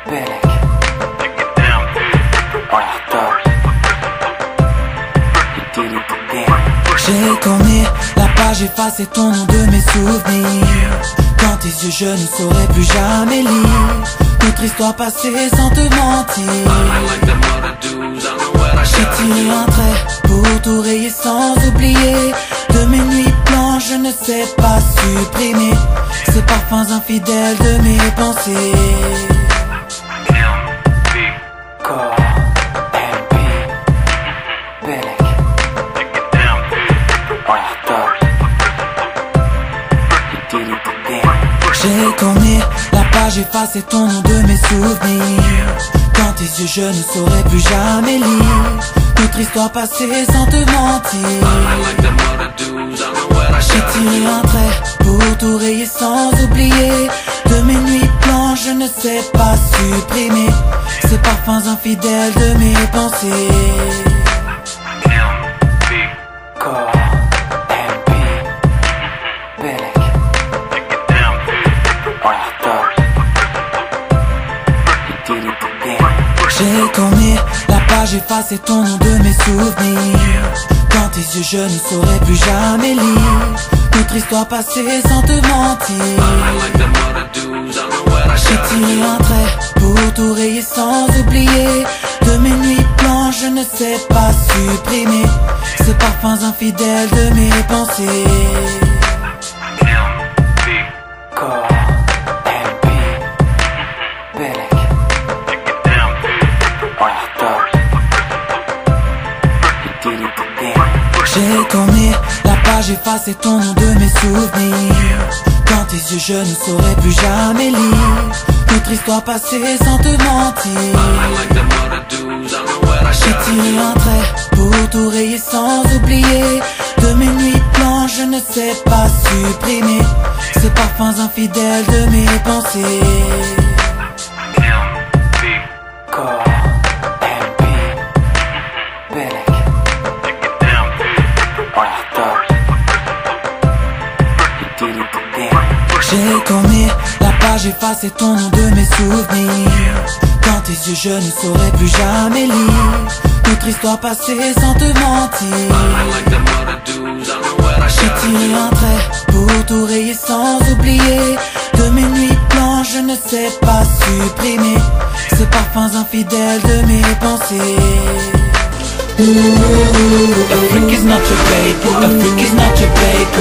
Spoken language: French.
Belek. J'ai tourné la page, effacé ton nom de mes souvenirs. Dans tes yeux je ne saurais plus jamais lire notre histoire passée sans te mentir. J'ai tiré un trait pour tout rayer sans oublier. De mes nuits blanches je ne sais pas supprimer ces parfums infidèles de mes pensées. J'ai tourné la page, effacé ton nom de mes souvenirs. Dans tes yeux je ne saurais plus jamais lire notre histoire passée sans te mentir. J'ai tiré un trait pour tout rayer sans oublier. De mes nuits blanches je ne sais pas supprimer ces parfums infidèles de mes pensées. J'ai tourné la page, effacé ton nom de mes souvenirs. Dans tes yeux je ne saurais plus jamais lire notre histoire passée sans te mentir. J'ai tiré un trait pour tout rayer sans oublier. De mes nuits blanches je ne sais pas supprimer ces parfums infidèles de mes pensées. J'ai tourné la page, effacé ton nom de mes souvenirs. Dans tes yeux je ne saurais plus jamais lire notre histoire passée sans te mentir. J'ai tiré un trait pour tout rayer sans oublier. De mes nuits blanches je ne sais pas supprimer ces parfums infidèles de mes pensées. J'ai tourné la page, effacé ton nom de mes souvenirs. Dans tes yeux je ne saurais plus jamais lire notre histoire passée sans te mentir. J'ai tiré un trait pour tout rayer sans oublier. De mes nuits blanches je ne sais pas supprimer ces parfums infidèles de mes pensées. A freak is not your babe, a freak is not your babe.